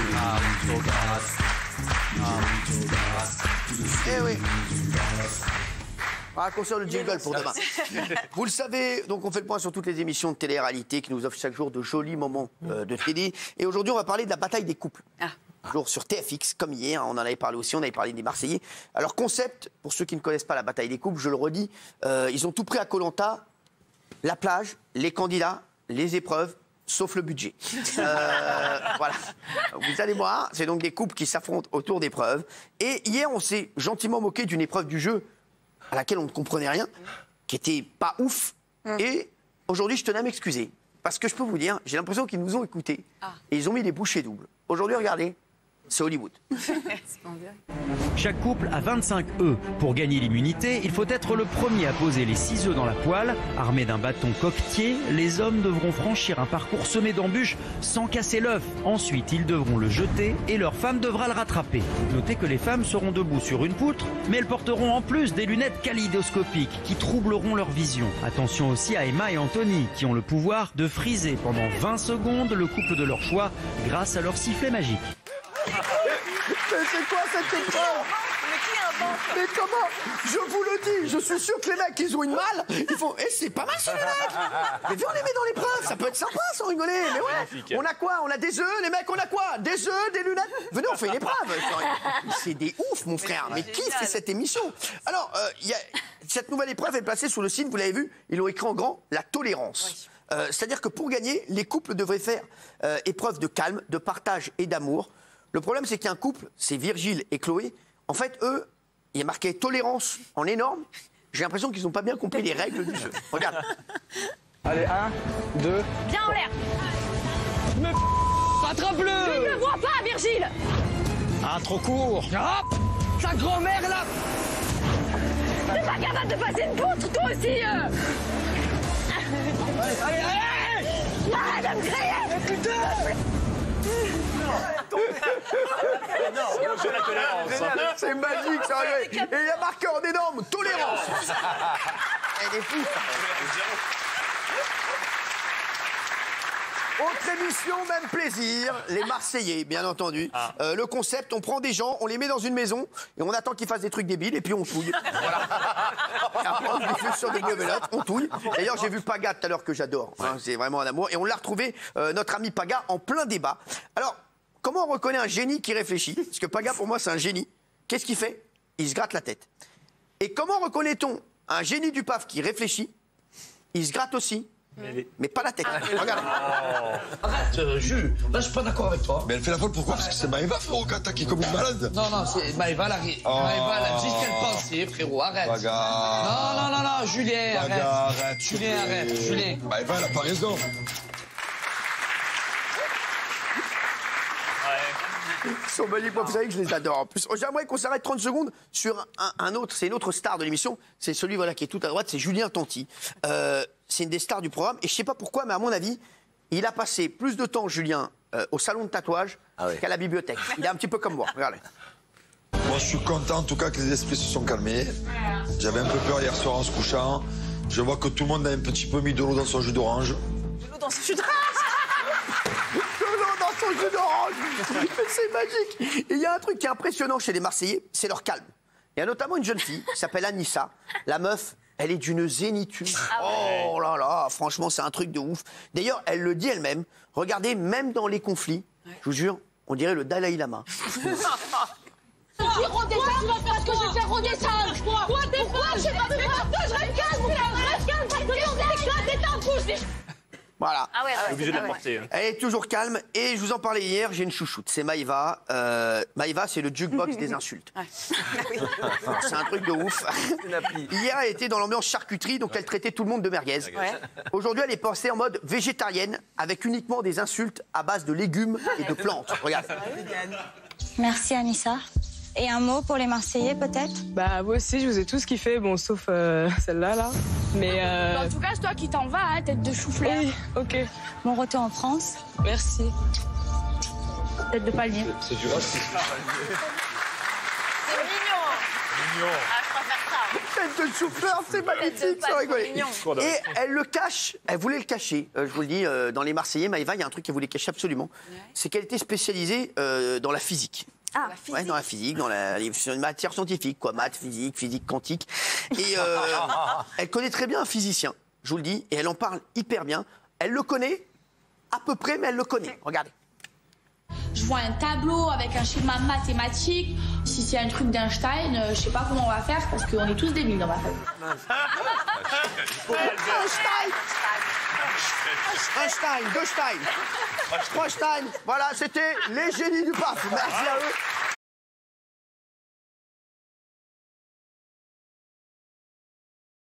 Eh oui. Raccourcir le jingle pour demain. Vous le savez, donc on fait le point sur toutes les émissions de télé-réalité qui nous offrent chaque jour de jolis moments de télé. Et aujourd'hui, on va parler de la bataille des couples. Jour sur TFX, comme hier, on en avait parlé aussi, on avait parlé des Marseillais. Alors, concept, pour ceux qui ne connaissent pas la bataille des couples, je le redis, ils ont tout pris à Koh-Lanta, la plage, les candidats, les épreuves, sauf le budget. Voilà. Vous allez voir, c'est donc des couples qui s'affrontent autour d'épreuves. Et hier, on s'est gentiment moqué d'une épreuve du jeu à laquelle on ne comprenait rien, qui était pas ouf. Et aujourd'hui, je tenais à m'excuser. Parce que je peux vous dire, j'ai l'impression qu'ils nous ont écoutés. Et ils ont mis des bouchées doubles. Aujourd'hui, regardez, c'est Hollywood. Chaque couple a 25 œufs. Pour gagner l'immunité, il faut être le premier à poser les 6 œufs dans la poêle. Armés d'un bâton coquetier, les hommes devront franchir un parcours semé d'embûches sans casser l'œuf. Ensuite, ils devront le jeter et leur femme devra le rattraper. Notez que les femmes seront debout sur une poutre, mais elles porteront en plus des lunettes kaléidoscopiques qui troubleront leur vision. Attention aussi à Emma et Anthony, qui ont le pouvoir de friser pendant 20 secondes le couple de leur choix grâce à leur sifflet magique. Mais c'est quoi cette épreuve? Mais comment? Je vous le dis, je suis sûr que les mecs, ils ont une malle. Ils font, eh, c'est pas mal ça, les mecs. Mais viens, on les met dans l'épreuve, ça peut être sympa sans rigoler. Mais ouais, on a quoi? On a des œufs, les mecs, on a quoi? Des œufs, des lunettes. Venez, on fait une épreuve. C'est des ouf, mon frère. Mais qui fait cette émission? Alors, cette nouvelle épreuve est placée sur le site, vous l'avez vu, ils l'ont écrit en grand, la tolérance. C'est-à-dire que pour gagner, les couples devraient faire épreuve de calme, de partage et d'amour. Le problème, c'est qu'il y a un couple, c'est Virgile et Chloé. En fait, eux, il y a marqué tolérance en énorme. J'ai l'impression qu'ils n'ont pas bien compris les règles du jeu. Regarde. Allez, 1, 2... Bien en l'air. Rattrape-le. Je ne le vois pas, Virgile. Ah, trop court. Hop, ta grand-mère, là. T'es pas capable de passer une poutre, toi aussi. Allez, allez. Arrête de me crier. Mais putain. C'est magique, sérieux. Et il y a marqué en énorme, tolérance. Elle est fou. Autre émission, même plaisir, les Marseillais, bien entendu. Le concept, on prend des gens, on les met dans une maison et on attend qu'ils fassent des trucs débiles et puis on touille. Voilà. Et après, on les fait sur des gueulettes, on touille. D'ailleurs, j'ai vu Paga tout à l'heure que j'adore. Hein, c'est vraiment un amour. Et on l'a retrouvé, notre ami Paga, en plein débat. Alors, comment on reconnaît un génie qui réfléchit? Parce que Paga, pour moi, c'est un génie. Qu'est-ce qu'il fait? Il se gratte la tête. Et comment reconnaît-on un génie du PAF qui réfléchit? Il se gratte aussi. Mais pas la tête. Regarde. Arrête, Jules, là je suis pas d'accord avec toi. Mais elle fait la folle pourquoi? Parce que c'est Maëva, frérot, qui a attaqué comme une malade. Non, non, c'est Maëva, Maëva, elle a dit ce qu'elle pensait, frérot, arrête. Bagarre. Non, Julien, Bagarre, arrête. Julien, arrête, Julien. Maëva, elle a pas raison. Ils sont magiques, moi, vous savez que je les adore. En plus, j'aimerais qu'on s'arrête 30 secondes sur un autre, c'est une autre star de l'émission. C'est celui voilà, qui est tout à droite, c'est Julien Tanti. C'est une des stars du programme. Et je sais pas pourquoi, mais à mon avis, il a passé plus de temps, Julien, au salon de tatouage qu'à la bibliothèque. Il est un petit peu comme moi, regardez. Moi, je suis content en tout cas que les esprits se sont calmés. J'avais un peu peur hier soir en se couchant. Je vois que tout le monde a un petit peu mis de l'eau dans son jus d'orange. De l'eau dans ce jus d'orange. Son jus d'orange. Mais c'est magique. Et il y a un truc qui est impressionnant chez les Marseillais, c'est leur calme. Il y a notamment une jeune fille qui s'appelle Anissa. La meuf, elle est d'une zénitude. Oh là là, franchement, c'est un truc de ouf. D'ailleurs, elle le dit elle-même. Regardez, même dans les conflits, je vous jure, on dirait le Dalai Lama. Tu redescends parce que je vais faire redescendre. Quoi, je sais pas, je reste calme, parce que on déclate et t'en bouge. Voilà. Ah ouais, obligé de la porter. Elle est toujours calme et je vous en parlais hier, j'ai une chouchoute, c'est Maëva. Maëva, c'est le jukebox des insultes. C'est un truc de ouf. Hier, elle était dans l'ambiance charcuterie, donc elle traitait tout le monde de merguez. Aujourd'hui, elle est passée en mode végétarienne, avec uniquement des insultes à base de légumes et de plantes. Regarde. Merci Anissa. Et un mot pour les Marseillais, peut-être? Bah, moi aussi, je vous ai tous kiffé, bon, sauf celle-là, là. Mais En tout cas, c'est toi qui t'en vas, hein, tête de chou-fleur. oui, ok. Bon retour en France. Merci. Tête de palmier. C'est du racisme. C'est mignon. Ah, je préfère ça. tête de chou-fleur, c'est magnifique, sans rigoler. Et elle le cache, elle voulait le cacher. Je vous le dis, dans les Marseillais, Maëva, il y a un truc qu'elle voulait cacher absolument. C'est qu'elle était spécialisée dans la physique. Ah, ouais, dans la physique, dans la matière scientifique, quoi, maths, physique quantique. Et elle connaît très bien un physicien, je vous le dis, et elle en parle hyper bien. Elle le connaît, à peu près, mais elle le connaît. Regardez. Je vois un tableau avec un schéma mathématique. Si c'est un truc d'Einstein, je sais pas comment on va faire parce qu'on est tous débiles dans ma famille. Einstein, voilà, c'était les génies du PAF. Merci à eux.